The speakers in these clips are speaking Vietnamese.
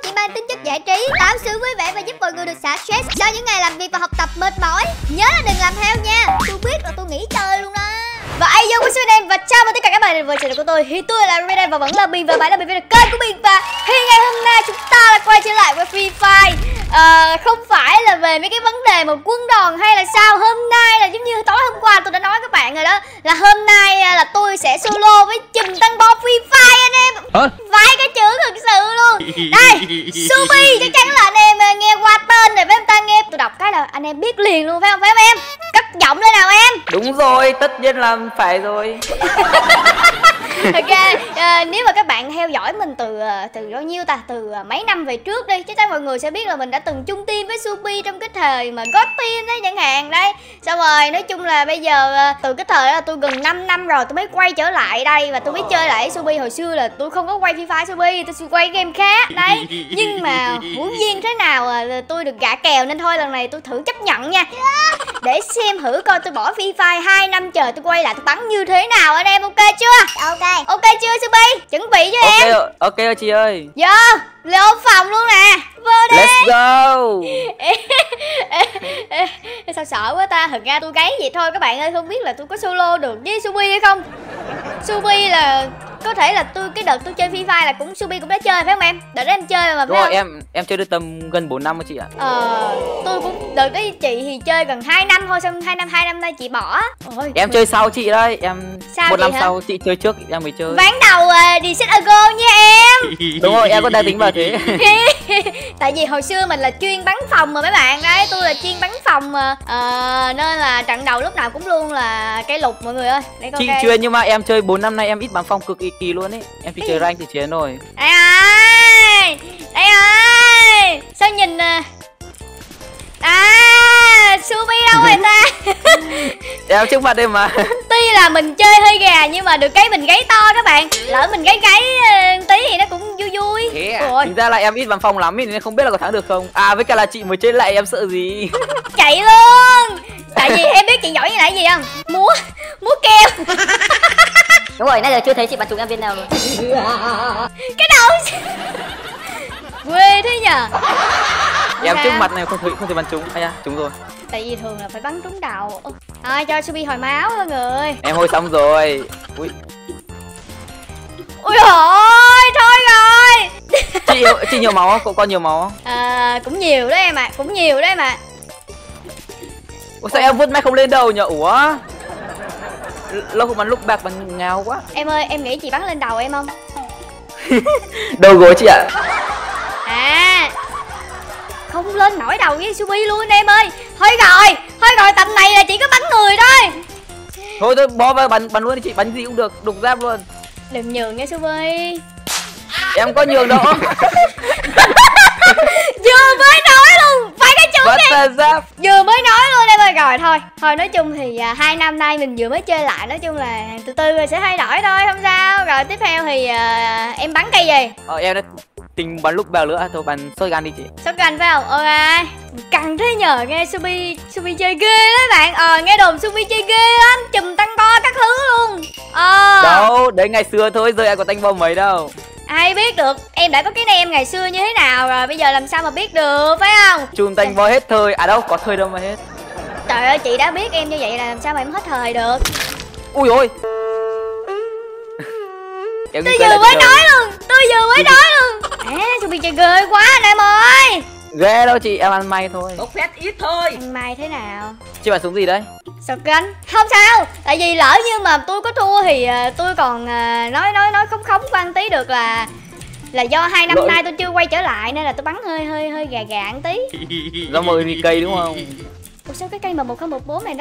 chỉ mang tính chất giải trí, tạo sự vui vẻ và giúp mọi người được xả stress sau những ngày làm việc và học tập mệt mỏi. Nhớ là đừng làm theo nha. Tôi biết là tôi nghỉ chơi luôn đó. Và ai yo, what's your name? Và chào mừng tất cả các bạn đến với channel của tôi. Thì tôi là Rayden và vẫn là Bình, và bạn là Bình với kênh của mình. Và thì ngày hôm nay chúng ta lại quay trở lại với Free Fire. Không phải là về mấy cái vấn đề một quân đoàn hay là sao. Hôm nay là giống như tối hôm qua tôi đã nói các bạn rồi đó, là hôm nay là tôi sẽ solo với chùm tăng bo Free Fire anh em. Vãi cái chữ thực sự luôn. Đây, Subi, chắc chắn là anh em nghe qua tên này với em ta nghe tôi đọc cái là anh em biết liền luôn phải không em? Cất giọng lên nào em. Đúng rồi, tất nhiên là phải rồi. Ok, nếu mà các bạn theo dõi mình từ bao nhiêu ta, từ mấy năm về trước đi, chắc chắn mọi người sẽ biết là mình đã từng chung team với Subi trong cái thời mà God Team đấy chẳng hạn đấy. Xong rồi nói chung là bây giờ từ cái thời đó là tôi gần 5 năm rồi tôi mới quay trở lại đây, và tôi mới chơi lại Subi. Hồi xưa là tôi không có quay Free Fire Subi, tôi quay game khác đấy. Nhưng mà hữu duyên thế nào tôi được gạ kèo, nên thôi lần này tôi thử chấp nhận nha, để xem thử coi tôi bỏ Free Fire 2 năm trời tôi quay lại tôi bắn như thế nào anh em. Ok chưa? Ok chưa Subi? Chuẩn bị cho em. Ok chị ơi. Vô, lên phòng luôn nè. Vô đi. Let's go. Sao sợ quá ta. Thật ra tôi gáy vậy thôi các bạn ơi, không biết là tôi có solo được với Subi hay không. Subi là có thể là cái đợt tôi chơi Free Fire là cũng Subi cũng đã chơi phải không em? Đợt đó em chơi mà phải đúng rồi, không? em chơi được tầm gần 4 năm rồi chị ạ. Tôi cũng đợt đấy chị thì chơi gần 2 năm thôi, xong 2 năm nay chị bỏ. Ôi, em chơi sau chị đấy, em sao 1 năm hả? sau chị chơi trước em mới chơi. Ván đầu đi set a go nha em. Đúng rồi, em có đang tính vào thế. Tại vì hồi xưa mình là chuyên bắn phòng mà mấy bạn đấy, tôi là chuyên bắn phòng mà, nên là trận đầu lúc nào cũng luôn là cây lục mọi người ơi. Để Chị chuyên, nhưng mà em chơi 4 năm nay em ít bắn phòng cực kỳ luôn ấy. Em chỉ chơi rank từ chiến rồi. Đây ơi, đây ơi, sao nhìn Subi đâu rồi ta? Em trước mặt em mà. Tuy là mình chơi hơi gà nhưng mà được cái mình gáy to các bạn. Lỡ mình gáy tí thì nó cũng vui vui. Thực ra là em ít bắn phòng lắm nên không biết là có thắng được không. Với cả là chị mới chơi lại em sợ gì. Chạy luôn. Tại vì em biết chị giỏi như là cái gì không? Múa keo. Đúng rồi, nãy giờ chưa thấy chị bắn trúng em viên nào luôn. Cái đầu quê thế nhờ. Em trước mặt này không thể bắn trúng. Trúng rồi. Tại vì thường là phải bắn trúng đầu. Thôi cho Subi hồi máu mọi người. Em hồi xong rồi. Ui ôi, thôi rồi. Chị nhiều máu không? Có nhiều máu không? Cũng nhiều đấy em ạ, cũng nhiều đấy em ạ. Ủa sao em vứt máy không lên đầu nhờ? Ủa? Lâu không bắn lúc bạc bắn ngáo quá. Em ơi, em nghĩ chị bắn lên đầu em không? Đầu gối chị ạ. Không lên nổi đầu với Subi luôn em ơi. Thôi rồi, tầm này là chỉ có bắn người thôi. Thôi bó vào bắn luôn đi chị, bắn gì cũng được, đục giáp luôn. Đừng nhường nha Subi. Em có nhường đâu. Vừa mới nói luôn, phải cái chủ này. Vừa mới nói luôn em ơi. Rồi thôi nói chung thì 2 năm nay mình vừa mới chơi lại, nói chung là từ từ rồi sẽ thay đổi thôi, không sao. Rồi tiếp theo thì em bắn cây gì? Em đã tính bắn lúc bèo nữa, thôi bắn shotgun đi chị. Shotgun phải không? Ok. Căng thế nhờ, nghe Subi chơi ghê đấy bạn. Nghe đồn Subi chơi ghê lắm, chùm tăng bo các thứ luôn. Đâu, đấy ngày xưa thôi, giờ ai có tăng bo mấy đâu. Ai biết được, em đã có cái nem ngày xưa như thế nào rồi, bây giờ làm sao mà biết được, phải không? Chùm tăng bo hết thời, đâu có thời đâu mà hết. Trời ơi, chị đã biết em như vậy là làm sao mà em hết thời được. Ui ôi. Tôi vừa mới nói luôn. Subi chơi ghê quá anh em ơi. Ghê đâu chị, em ăn may thôi. Bốc phét ít thôi. Ăn may thế nào? Chị bắn súng gì đấy? Shotgun. Không sao, tại vì lỡ như mà tôi có thua thì tôi còn nói khống quan tí được, là do 2 năm nay tôi chưa quay trở lại nên là tôi bắn hơi gà một tí. Do mời đi cây đúng không? Ủa sao cái cây mà 1014 này nó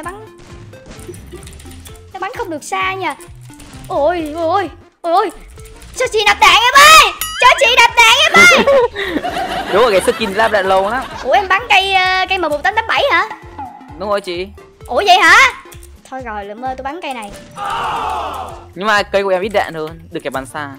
bắn không được xa nha. Ôi sao chị đập đạn em ơi, cho chị đập đạn em ơi. Đúng rồi, cái skin lab đạn lâu lắm. Ủa em bắn cây M1887 hả? Đúng rồi chị. Ủa vậy hả? Thôi rồi lượm ơi, tôi bắn cây này. Nhưng mà cây của em ít đạn hơn, được cái bắn xa.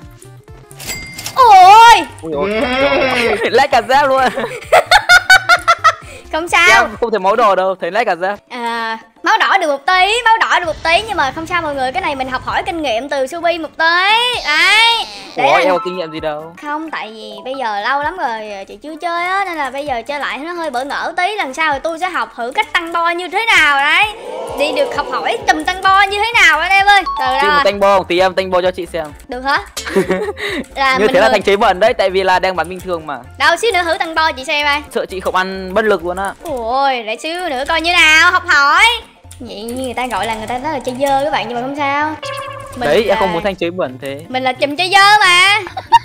Ôi lấy cả giáp luôn. Không sao. Em không thể máu đỏ đâu, thấy lấy cả giáp. Máu đỏ được một tí, nhưng mà không sao mọi người, cái này mình học hỏi kinh nghiệm từ Subi một tí. Đấy, Ủa em có kinh nghiệm gì đâu. Không, tại vì bây giờ lâu lắm rồi chị chưa chơi á, nên là bây giờ chơi lại nó hơi bỡ ngỡ tí. Lần sau thì tôi sẽ học thử cách tăng bo như thế nào đấy. Đi được học hỏi tùm tăng bo như thế nào anh em ơi. Chị một tanh bo, tí em tanh bo cho chị xem. Được hả? Là như thế là thành chế bẩn đấy, tại vì là đang bắn bình thường mà. Đâu xíu nữa thử tăng bo chị xem ai. Sợ chị không ăn bất lực luôn á. Ôi, để xíu nữa coi như nào, học hỏi. Vậy như người ta gọi là người ta nói là chơi dơ các bạn, nhưng mà không sao. Mình đấy là... em không muốn thanh chế bẩn thế. Mình là chùm chơi dơ mà.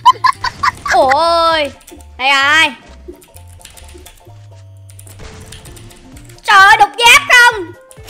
Ôi, đây rồi. Trời ơi, đục giáp không?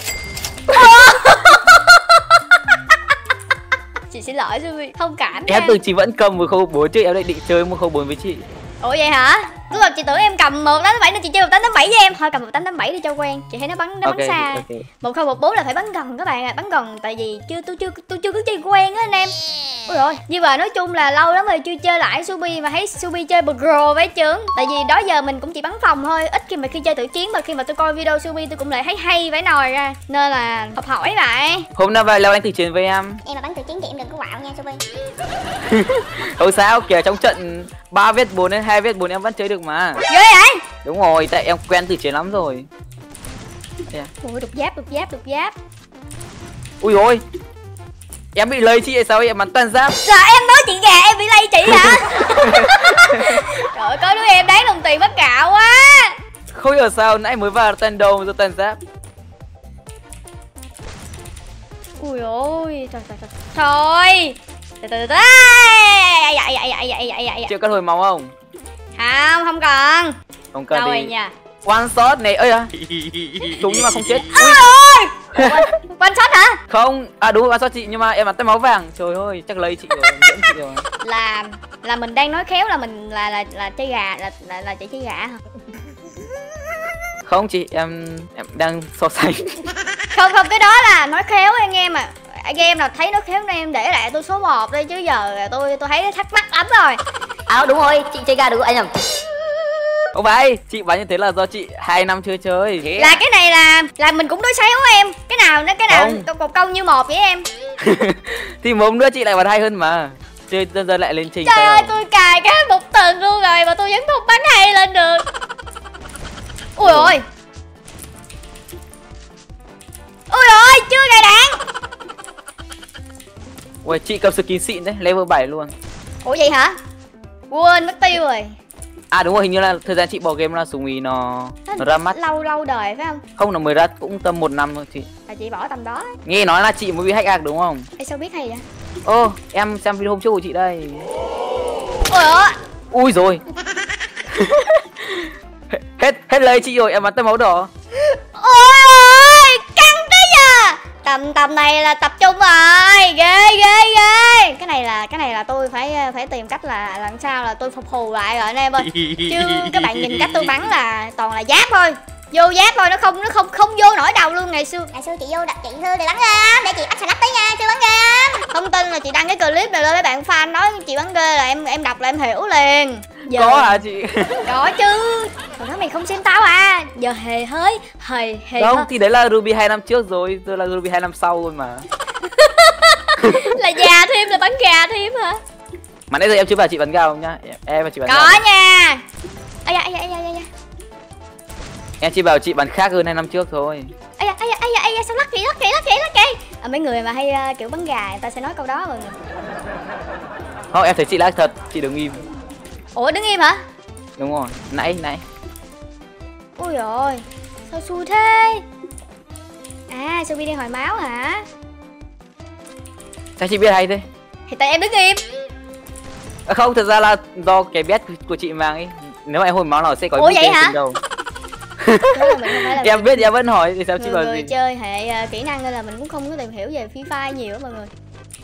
Chị xin lỗi Subi, thông cảm nha. Em tưởng chị vẫn cầm một khẩu 4 chứ em lại định chơi một khẩu 4 với chị. Ủa vậy hả? Lúc đầu chị tưởng em cầm 187 nên chị chơi 1887 với em. Thôi cầm 1887 đi cho quen. Chị thấy nó bắn xa. 1014 là phải bắn gần các bạn ạ, bắn gần tại vì tôi chưa có chơi quen á anh em. Ôi rồi, nhưng mà nói chung là lâu lắm rồi chưa chơi lại Subi mà thấy Subi chơi pro với chướng. Tại vì đó giờ mình cũng chỉ bắn phòng thôi, ít khi mà khi chơi tự chiến, mà khi mà tôi coi video Subi tôi cũng lại thấy hay vãi nồi ra. Nên là học hỏi vậy. Hôm nào về leo đánh tự chiến với em. Em mà bắn tự chiến thì em đừng có quạo nha Subi. Không sao, kìa trong trận 3v4 đến 2v4 em vẫn chơi được mà. Ghê vậy? Đúng rồi, tại em quen tự chiến lắm rồi. Ui, đục giáp. Ui ôi, em bị lấy chị hay sao em bắn toàn giáp. Trời, em nói chị gà em bị lây chị hả? Trời ơi, có đứa em đáng đồng tiền bắt gạo quá. Không hiểu sao nãy mới vào toàn đầu rồi toàn giáp. Ui ôi, trời. Từ từ. Chịu cắt hồi máu không? Không cần. Không cần đâu đi. rồi nha. One shot này, ơi à. Trúng nhưng mà không chết. Ôi. One shot hả? Không, à đúng one shot chị nhưng mà em bắn tay máu vàng. Trời ơi, chắc lấy chị rồi, nhiễm chị rồi. Là mình đang nói khéo là mình là chơi gà, là chị chơi gà hả? Không chị, em đang so sánh. Không, cái đó là nói khéo anh em à. Game nào thấy nó khéo nên em để lại tôi số 1 đây, chứ giờ tôi thấy thắc mắc lắm rồi. Đúng rồi, chị chơi gà được anh nhầm. Không phải, chị bán như thế là do chị 2 năm chưa chơi. Là cái này là mình cũng đối xéo em. Cái nào một câu như một với em. Thì một nữa chị lại bắn hay hơn mà. Chơi dần dần lại lên trình. Trời ơi, tôi cài cái một tầng luôn rồi mà tôi vẫn không bắn hay lên được. Ui ôi. Ui ôi, chưa cài đạn. Ui, chị cầm skin xịn đấy, level 7 luôn. Ủa vậy hả? Quên mất tiêu rồi. À đúng rồi, hình như là thời gian chị bỏ game là súng ý nó ra mắt lâu đời phải không? Không, nó mới ra cũng tầm 1 năm thôi chị. Là chị bỏ tầm đó. Nghe nói là chị mới bị hack đúng không? Ê, sao biết hay vậy? Ô, em xem video hôm trước của chị đây. Ôi ơi. Ui rồi. hết lấy chị rồi, em bắn tay máu đỏ. Ôi ơi, căng thế giờ. Tầm này là tập trung rồi. Ghê. Cái này là tôi phải tìm cách là làm sao là tôi phục thù lại rồi anh em ơi. Chứ các bạn nhìn cách tôi bắn là toàn là giáp thôi. Vô giáp thôi, nó không vô nổi đầu luôn. Ngày xưa chị vô đặt chị Thư để bắn game, để chị bắt salad tới nha, chưa bắn game. không tin là chị đăng cái clip này lên, mấy bạn fan nói chị bắn ghê là em đọc là em hiểu liền. Giờ... Có hả chị? Có chứ. Còn nói mày không xem tao à. Giờ hề Không, thì đấy là Ruby 2 năm trước rồi, giờ là Ruby 2 năm sau rồi mà. Là già thêm, là bắn gà thêm hả? Mà nãy giờ em chưa bảo chị bắn gà không nhá? Em và chị bắn có gà nha. Ây da. em chỉ bảo chị bắn khác hơn 2 năm trước thôi. Ây da, sao lắc kì. Mấy người mà hay kiểu bắn gà người ta sẽ nói câu đó rồi. Không, em thấy chị lắc thật, chị đứng im. Ủa đứng im hả? Đúng rồi, nãy. Ôi rồi, sao xui thế? À, Subi đi hồi máu hả? Sao chị biết hay thế? Thì tại em đứng im. À, không, thật ra là do cái bet của chị mang ấy. Nếu mà em hồi máu nào sẽ có. Ủa vậy hả? Đâu. Em biết em vẫn hỏi thì sao chị bảo người gì? chơi hệ kỹ năng nên là mình cũng không có tìm hiểu về Free Fire nhiều á mọi người.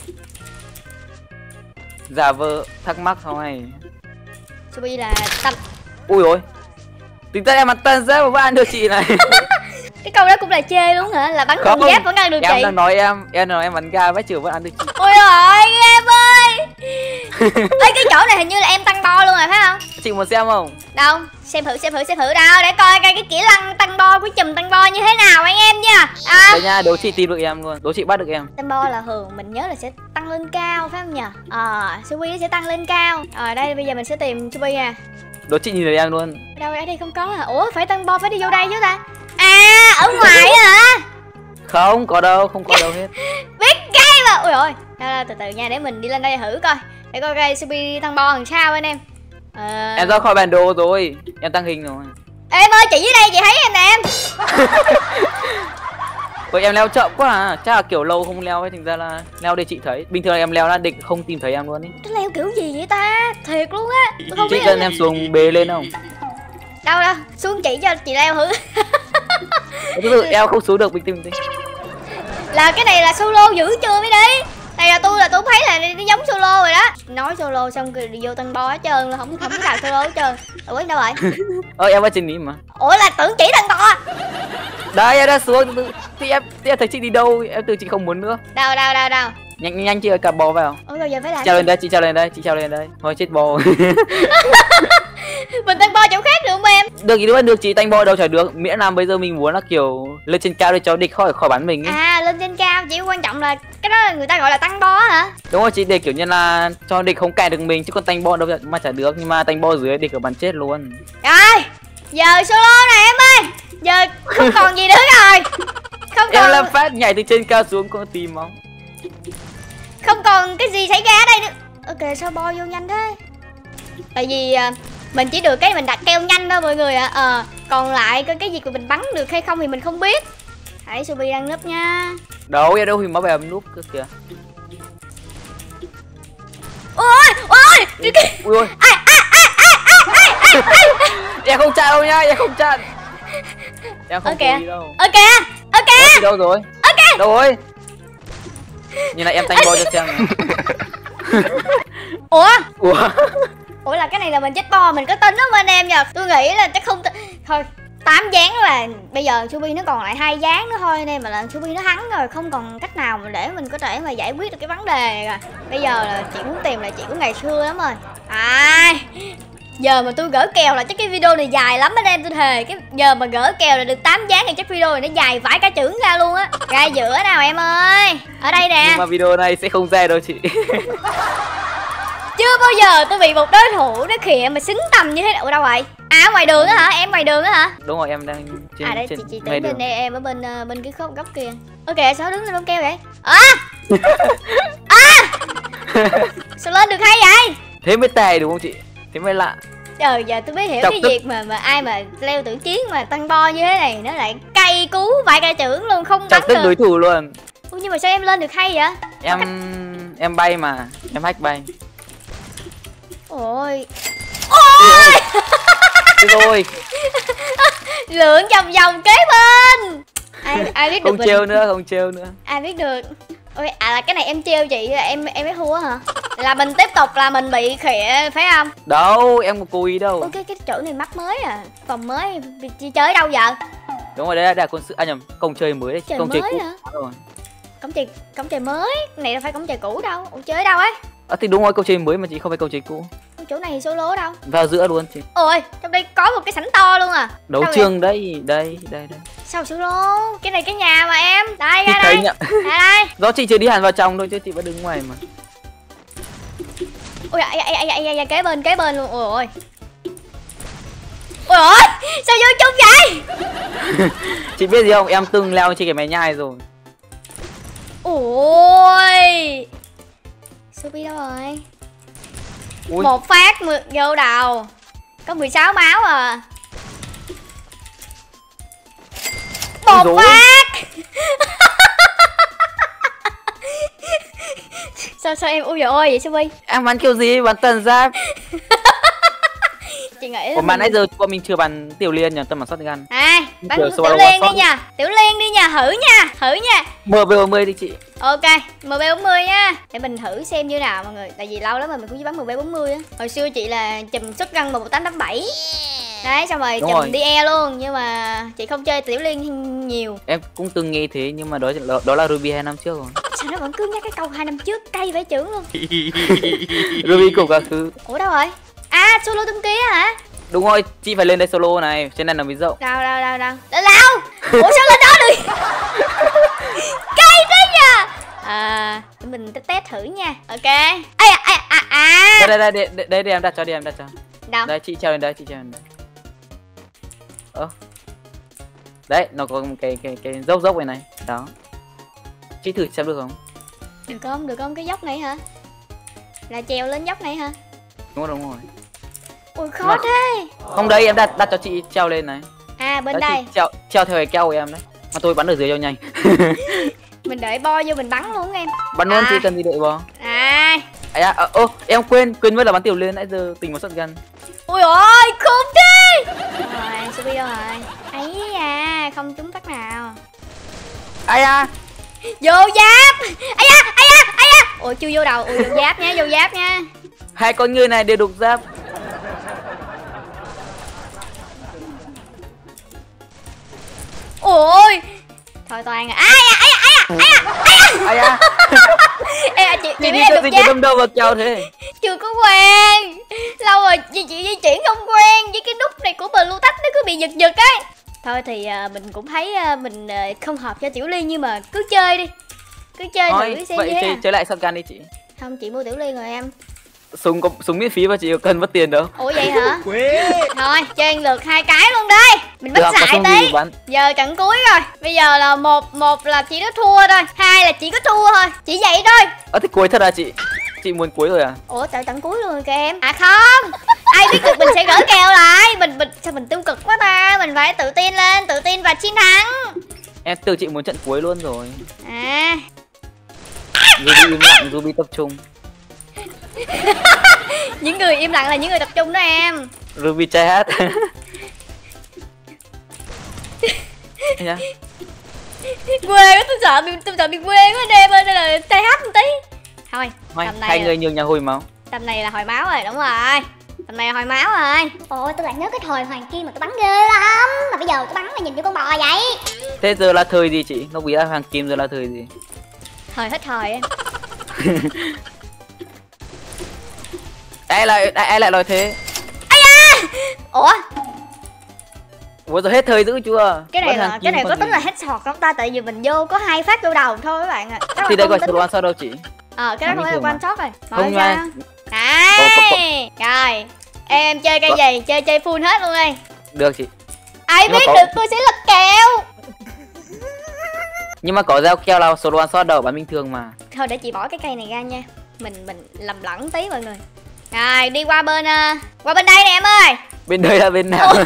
Giả vờ thắc mắc thôi. Subi là tập. Ui ôi, tính ra em bắn tân giáp mà vẫn ăn được chị này. Cái câu đó cũng là chê luôn hả? Là bắn con giáp vẫn ăn được chị. Em đang nói em bắn ga vách trưởng vẫn ăn được chị. Ôi ơi em ơi. Ê, cái chỗ này hình như là em tăng bo luôn rồi phải không? chị muốn xem không? Đâu, xem thử đâu, để coi cái kỹ năng tăng bo của chùm tăng bo như thế nào anh em nha. Đây nha, đố chị tìm được em luôn, đố chị bắt được em. Tăng bo là thường mình nhớ là sẽ tăng lên cao phải không nhỉ? Subi nó sẽ tăng lên cao. Đây bây giờ mình sẽ tìm Subi nè. Đố chị nhìn thấy em luôn. Đâu ở đây không có hả? Ủa phải tăng bo phải đi vô đây chứ ta? Ở ngoài hả? Không có đâu, không có đâu hết. Biết cái mà. Ui ôi, từ từ nha, để mình đi lên đây thử coi. Để coi coi Subi tăng bo làm sao anh em. Em ra khỏi bản đồ rồi, em tăng hình rồi. Em ơi, chị dưới đây chị thấy em nè em. Ôi em leo chậm quá à, chắc là kiểu lâu không leo ấy, thành ra là leo để chị thấy. Bình thường em leo là định không tìm thấy em luôn ý. Nó leo kiểu gì vậy ta? Thiệt luôn á. Tôi không Chị biết cần em xuống bế lên không? Đâu đâu, xuống chỉ cho chị leo thử. Từ từ, em không xuống được, bình tĩnh. Là cái này là solo dữ chưa mới đi. Này là tôi thấy là nó giống solo rồi đó. Nói solo xong rồi đi vô tăng bo hết trơn, không có nào solo hết trơn. Ủa đâu rồi? Em ở trên ní mà. Ủa là tưởng chỉ tăng bo. Đây em đã xuống, thì em thấy chị đi đâu, em tưởng chị không muốn nữa. Đâu. Nhanh chị ơi, cặp bò vào. Ủa bây giờ phải làm Trèo lên đây, chị trèo lên đây. Thôi chết bò. Mình tăng bo chỗ khác được không em? Được gì nữa được, chị tăng bo đâu chả được, miễn là bây giờ mình muốn là kiểu lên trên cao để cho địch khỏi bắn mình ấy. Lên trên cao, chỉ quan trọng là cái đó là người ta gọi là tăng bo hả? Đúng rồi chị, để kiểu như là cho địch không cản được mình, chứ còn tăng bo đâu mà chả được, nhưng mà tăng bo dưới địch ở bắn chết luôn. Rồi, giờ solo này em ơi. Giờ không còn gì nữa rồi. Không còn... Em làm phát nhảy từ trên cao xuống con tìm không? Không còn cái gì xảy ra ở đây nữa. Ok, sao bo vô nhanh thế? Tại vì mình chỉ được cái mình đặt keo nhanh thôi mọi người ạ. Còn lại cái gì của mình bắn được hay không thì mình không biết. Hãy Subi đang núp nha. Đâu thì máu bèm núp cơ kìa. Ôi Ui. Em không chặn đâu nha, em không chặn. Em không cố ý đâu. Ok. Ủa, đâu rồi? Đâu rồi? Nhìn lại em tanh bo cho xem này. Ủa là cái này là mình chết bo, mình có tin không anh em nhỉ? Tôi nghĩ là chắc không thôi. 8 ván là bây giờ Subi nó còn lại 2 ván nữa thôi nên mà là Subi nó thắng rồi, không còn cách nào mà để mình có thể mà giải quyết được cái vấn đề rồi. Bây giờ là chị muốn tìm là chị của ngày xưa lắm rồi. Giờ mà tôi gỡ kèo là chắc cái video này dài lắm anh em, tôi thề. Cái giờ mà gỡ kèo là được 8 ván thì chắc video này nó dài vãi cả chưởng ra luôn á. Ra giữa nào em ơi. Ở đây nè. Nhưng mà video này sẽ không ra đâu chị. Chưa bao giờ tôi bị một đối thủ nó khịa mà xứng tầm như thế. Ở đâu vậy? Ở ngoài đường á hả? Em ngoài đường á hả? Đúng rồi, em đang trên đây trên chị tới bên đây, em ở bên cái góc kia. Ok, sao đứng lên đông keo vậy? Sao lên được hay vậy? Thế mới tài đúng không chị? Thế mới lạ. Trời, giờ tôi mới hiểu Chọc cái tức. việc mà ai mà leo tưởng chiến mà tăng bo như thế này nó lại cay cú vài ca chưởng luôn, không bắn Chọc tức được. đối thủ luôn. Nhưng mà sao em lên được hay vậy? Em bay mà, em hack bay. Ôi Rồi. lượn vòng kế bên. Ai biết được Không trêu nữa. Ai biết được. Ôi là cái này em trêu chị em mới thua hả? Là mình tiếp tục là mình bị khịa phải không? Đâu, em không cố ý đâu. Ôi cái chỗ này map mới phòng mới, chị chơi ở đâu giờ? Đúng rồi, đây là con sự nhầm, cổng chơi mới đấy, Trời cổng chơi mới cũ hả? rồi. Cổng trời mới, cái này đâu phải cổng trời cũ đâu. Ủa chơi ở đâu ấy? Thì đúng rồi, cổng chơi mới mà chị, không phải cổng chơi cũ. Chỗ này solo đâu? Vào giữa luôn chị. Ôi, trong đây có một cái sảnh to luôn à. Đấu Sao trường đây. Sao solo? Cái này cái nhà mà em. Đây ra Thấy đây. nhỉ? Ra đây. Do chị chưa đi hẳn vào trong thôi chứ chị vẫn đứng ngoài mà. Ôi kế bên luôn. Ôi ôi, sao vô chung vậy? Chị biết gì không, em từng leo trên cái máy nhai rồi. Ôi Subi đâu rồi? Ui. Một phát vô đầu. Có 16 máu à. Một phát. Sao em ui dồi ôi vậy Subi? Em bắn kiểu gì, bắn tần giáp. Chị nghĩ Ủa mà nãy giờ bọn mình chưa bắn Tiểu Liên nhỉ, tầm bắn shotgun. Bắn Tiểu Liên đi nha. Tiểu Liên đi nha, thử nha. MB40 đi chị. Ok, MB40 nha. Để mình thử xem như nào mọi người. Tại vì lâu lắm rồi mình cũng chỉ bắn MB40 á. Hồi xưa chị là chùm shotgun 1887. Đấy, xong rồi chùm DE luôn. Nhưng mà chị không chơi Tiểu Liên nhiều. Em cũng từng nghe thế, nhưng mà đó là Ruby 2 năm trước rồi. Sao nó vẫn cứ nhắc cái câu 2 năm trước, cay vãi chưởng luôn. Ruby cùng các thứ. Ủa đâu rồi? À solo trong kia hả? Đúng rồi, chị phải lên đây solo này, trên này là mới rộng. Đâu ủa sao lên đó được? Cây thế nhờ. Để mình test thử nha. Ok. Đây em đặt cho, đi em đặt cho. Đâu? Đây chị treo lên đây, chị treo lên đây. Đấy, nó có một cái dốc này. Đó. Chị thử xem được không? Được không? Cái dốc này hả? Là trèo lên dốc này hả? Đúng rồi. Ui khó thế. Không, đây em đặt cho chị treo lên này. À bên đó, đây. Treo theo cái keo của em đấy. Mà tôi bắn ở dưới cho nhanh. Mình đợi bo vô mình bắn luôn em. Bắn luôn, chị cần gì đợi bo. Em quên mất là bắn tiểu liên, nãy giờ tình một shotgun. Ui ôi khủng thế. Rồi Subi đâu rồi? Ấy à, không trúng phát nào. Vô giáp. Ôi chưa vô đầu. Ui vô giáp nha. Hai con người này đều đục giáp. Ôi thôi toàn à. Chị biết em đục giáp. Đâm đâu vào keo thế? Chưa có quen. Lâu rồi chị di chuyển không quen với cái nút này của Blue Tech, nó cứ bị giật ấy. Thôi thì mình cũng thấy mình không hợp cho Tiểu Ly, nhưng mà cứ chơi đi. Cứ chơi thử xem vậy vậy. chơi lại shotgun đi chị. Không, chị mua Tiểu Ly rồi em. Súng miễn phí mà chị cần mất tiền đâu. Ủa vậy hả? Thôi chơi lượt 2 cái luôn đây. Mình bắt xài tí. Giờ trận cuối rồi. Bây giờ là một là chỉ có thua thôi, 2 là chỉ có thua thôi. Chỉ vậy thôi. Thế cuối thật à chị? Chị muốn cuối rồi à? Ủa trận cuối luôn rồi kìa em. À không. Ai biết được mình sẽ gỡ kèo lại. Sao mình tiêu cực quá ta? Mình phải tự tin lên, tự tin và chiến thắng. Em tưởng chị muốn trận cuối luôn rồi. À. Ruby im lặng, Ruby tập trung. Những người im lặng là những người tập trung đó em. Ruby trai hát. Quê quá, tôi sợ bị quê quá em ơi, nên là trai hát một tí. Thôi tầm này hai người nhường nhà hồi máu. Tầm này là hồi máu rồi, đúng rồi. Tầm này là hồi máu rồi. Ôi tôi lại nhớ cái thời Hoàng Kim mà tôi bắn ghê lắm. Mà bây giờ tôi bắn là nhìn như con bò vậy. Thế giờ là thời gì chị? Nó bị ra Hoàng Kim giờ là thời gì? Thời hết thời em. Ai lại nói thế? Ủa rồi hết thời dữ chưa? Cái này có tính là headshot không ta? Tại vì mình vô có 2 phát vô đầu thôi các bạn ạ. Thì đây gọi là one shot đâu chị? Cái đó không phải là one shot rồi. Không nha. Đấy. Rồi. Em chơi cây gì? Chơi full hết luôn đi. Được chị. Ai biết được tôi sẽ lật kèo. Nhưng mà có dao keo nào solo one shot đâu, bắn bình thường mà. Thôi để chị bỏ cái cây này ra nha. Mình lầm lẫn tí mọi người. Rồi đi qua bên đây nè em ơi. Bên đây là bên nào?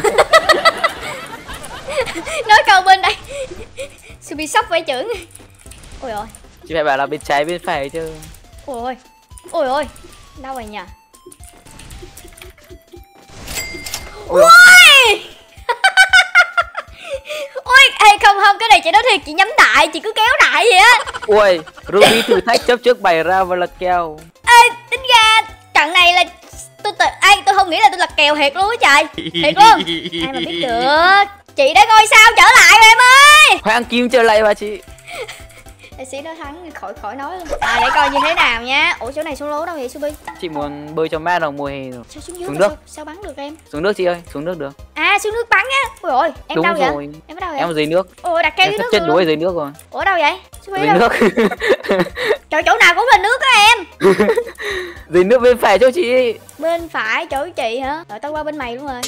Nói câu bên đây. Subi sốc phải trưởng. Ôi ôi. Chị phải bảo là bên trái bên phải chứ. Ôi ôi. Đâu rồi nhỉ? Ôi. Ôi, không, cái này chị nói thiệt, chị nhắm đại, chị cứ kéo đại vậy á. Ui, Ruby thử thách chấp trước bày ra và lật kèo. Ê, tính ra trận này là tôi không nghĩ là tôi lật kèo thiệt luôn á trời. Thiệt luôn. Ai mà biết được. Chị đã ngôi sao trở lại rồi em ơi. Hoàng Kim trở lại mà chị. Để xí nó thắng khỏi nói luôn. Để coi như thế nào nha. Ủa chỗ này xuống lố đâu vậy Subi? Chị muốn bơi cho mát rồi, mùa hè rồi. Sao xuống dưới? Xuống nước. Sao bắn được em? Xuống nước chị ơi, xuống nước được. À xuống nước bắn á. Ui ôi, em đúng đâu rồi. vậy? Em ở đâu vậy? Em ở dưới nước. Ôi đặt keo dưới nước chết đuối dưới nước rồi. Ủa đâu vậy? Dưới nước. Trời chỗ nào cũng là nước á em. Dưới nước bên phải cho chị. Bên phải chỗ chị hả? Rồi tao qua bên mày luôn rồi.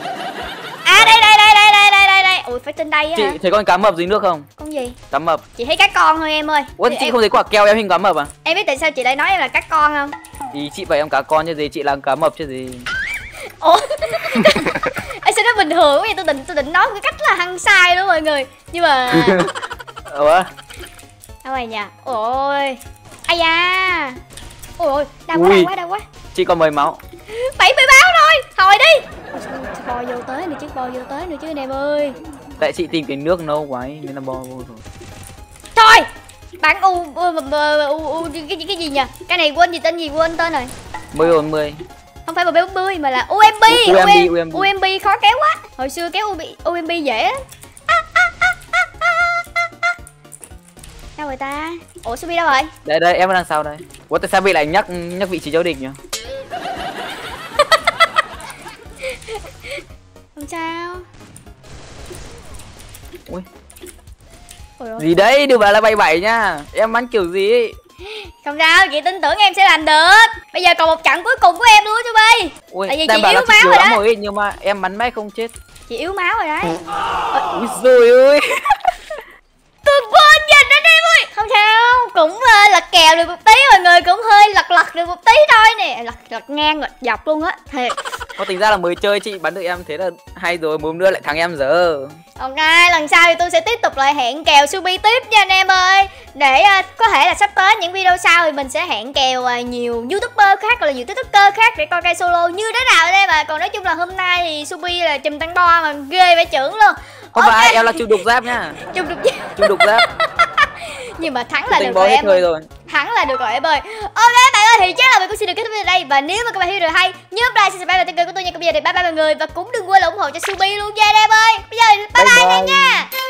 Đây. Ui phải trên đây á. Chị thấy con cá mập dưới nước không? Con gì? Cá mập. Chị thấy cá con thôi em ơi. Ủa chị không thấy quả keo em hình cá mập à? Em biết tại sao chị lại nói em là cá con không? Thì chị bảo em cá con chứ gì, chị là cá mập chứ gì. Ủa? Sao nó bình thường quá vậy? Tôi định nói cái cách là hăng sai đó mọi người. Nhưng mà Ủa? đâu rồi nhỉ? Ôi. Ai da. Ôi đau quá. Chị còn 10 máu. 70 máu thôi. Thôi đi. Bò vô tới nữa chứ anh em ơi. Tại chị tìm cái nước nâu quá ấy, nên là bò vô rồi. Thôi. Bạn cái gì nhỉ? Cái này quên tên rồi. Bơi 10. Không phải bơi 40 mà là UMB. UMB khó kéo quá. Hồi xưa kéo UMB dễ á. Đâu rồi ta? Ủa Subi đâu rồi? Đây em ở đằng sau đây. Ủa tại sao bị lại nhắc vị trí giao địch nhỉ? Không sao. Ui. Ôi ôi. Gì đấy, đừng bảo là 77 nha. Em bắn kiểu gì ấy. Không sao, chị tin tưởng em sẽ làm được. Bây giờ còn một trận cuối cùng của em luôn chú Bi. Ui, Tại vì đang chị bảo yếu là chị máu yếu rồi lắm đó. rồi ấy, nhưng mà em bắn mãi không chết. Chị yếu máu rồi đấy. Ui giời ơi. Tôi quên nhìn anh em ơi. Không sao, cũng lật kèo được một tí, mọi người cũng hơi lật được một tí thôi nè. Lật ngang lật dọc luôn á. Thiệt. Có tính ra là mới chơi chị bắn được em thế là hay rồi, một nữa lại thắng em giờ. Ok, lần sau thì tôi sẽ tiếp tục lại hẹn kèo Subi tiếp nha anh em ơi. Để có thể là sắp tới những video sau thì mình sẽ hẹn kèo nhiều YouTuber khác, hoặc là nhiều TikToker khác để coi cây solo như thế nào đây mà. Còn nói chung là hôm nay thì Subi là chùm tăng bo mà ghê phải trưởng luôn. Không phải, em là chịu đục giáp nha. Chùm được Chịu đục giáp. nhưng mà thắng là được Tình bó rồi hết em thời ơi. rồi. Thắng là được rồi em ơi. Ok bạn ơi, thì chắc là mình cũng xin được kết thúc video đây. Và nếu mà các bạn thấy video hay, nhớ like, subscribe và kênh của tôi nha. Còn bây giờ thì bye bye mọi người, và cũng đừng quên là ủng hộ cho Subi luôn nha anh em ơi. Bây giờ bye bye nha.